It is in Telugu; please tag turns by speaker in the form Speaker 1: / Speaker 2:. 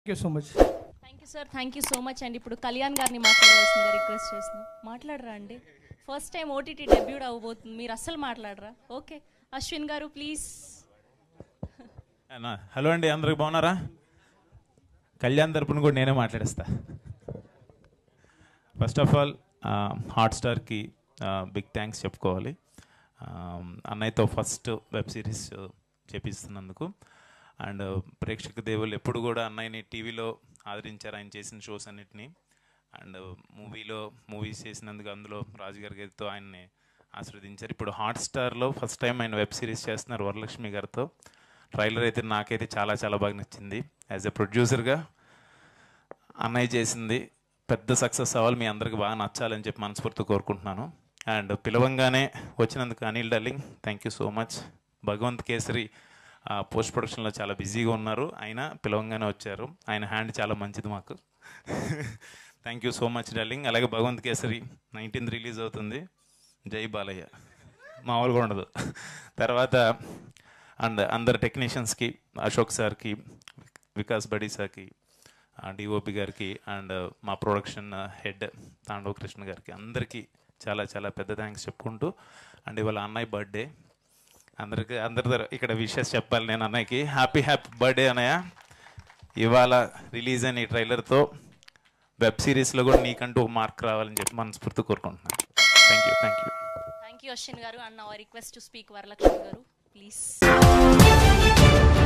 Speaker 1: Thank you so much.
Speaker 2: Thank you sir, thank you so much అండి. ఇప్పుడు కళ్యాణ్ గారిని మాట్లాడవలసిందిగా రిక్వెస్ట్ చేస్తున్నాం. మాట్లాడరా అండి? ఫస్ట్ టైం ఓటీటీ డెబ్యూట్ అవ్వబోతుంది, మీరు అస్సలు మాట్లాడరా? ఓకే, అశ్విన్ గారు ప్లీజ్.
Speaker 3: హలో అండి, అందరికి బాగున్నారా? కళ్యాణ్ తరపున కూడా నేనే మాట్లాడేస్తా. ఫస్ట్ ఆఫ్ ఆల్ హాట్స్టార్కి బిగ్ థ్యాంక్స్ చెప్పుకోవాలి. అన్నయ్యతో ఫస్ట్ వెబ్ సిరీస్ చేపిస్తున్నందుకు. అండ్ ప్రేక్షక దేవుళ్ళు ఎప్పుడు కూడా అన్నయ్యని టీవీలో ఆదరించారు, ఆయన చేసిన షోస్ అన్నిటినీ. అండ్ మూవీస్ చేసినందుకు అందులో రాజుగారి గారితో ఆయన్ని ఆశీర్వదించారు. ఇప్పుడు హాట్స్టార్లో ఫస్ట్ టైం ఆయన వెబ్ సిరీస్ చేస్తున్నారు వరలక్ష్మి గారితో. ట్రైలర్ అయితే నాకైతే చాలా చాలా బాగా నచ్చింది. యాజ్ ఎ ప్రొడ్యూసర్గా అన్నయ్య చేసింది పెద్ద సక్సెస్ అవ్వాలి, మీ అందరికి బాగా నచ్చాలని చెప్పి మనస్ఫూర్తిగా కోరుకుంటున్నాను. అండ్ పిలవంగానే వచ్చినందుకు Anil darling thank you so much. Bhagavanth Kesari post ప్రొడక్షన్లో చాలా బిజీగా ఉన్నారు, ఆయన పిలవంగానే వచ్చారు. ఆయన హ్యాండ్ చాలా మంచిది మాకు. Thank you so much darling. అలాగే భగవంత్ కేసరి 19th రిలీజ్ అవుతుంది. జై బాలయ్య, మామూలుగా ఉండదు. తర్వాత అండ్ అందరు టెక్నీషియన్స్కి, అశోక్ సార్కి, వికాస్ బడీ సార్కి, డిఓపి గారికి, అండ్ మా ప్రొడక్షన్ హెడ్ తాండవ కృష్ణ గారికి, అందరికీ చాలా చాలా పెద్ద థ్యాంక్స్ చెప్పుకుంటూ. అండ్ ఇవాళ అన్నయ్య బర్త్డే, అందరి ఇక్కడ విషెస్ చెప్పాలి నేను అన్నయ్యకి. హ్యాపీ బర్త్డే అన్నయ్య. ఇవాళ రిలీజ్ అయిన ఈ ట్రైలర్తో వెబ్ సిరీస్లో కూడా నీకంటూ ఒక మార్క్ రావాలని చెప్పి మనస్ఫూర్తి కోరుకుంటున్నాను. Thank you.
Speaker 2: Thank you Ashwin గారు. And now I request to speak Varalakshmi గారు ప్లీజ్.